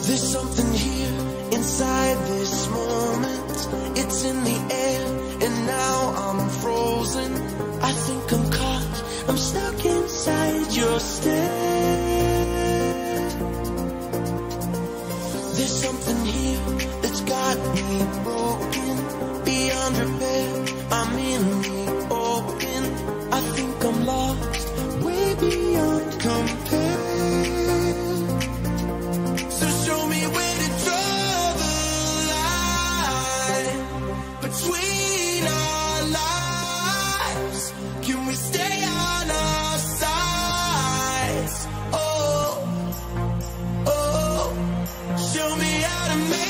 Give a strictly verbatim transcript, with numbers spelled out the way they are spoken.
There's something here inside this moment. It's in the air and now I'm frozen. I think I'm caught, I'm stuck inside your stare. There's something here that's got me broken beyond repair. I'm in the open. I think I'm lost, way beyond compare. So show me where to draw the line between our lives. Can we stay on our sides? Oh, oh, show me how to make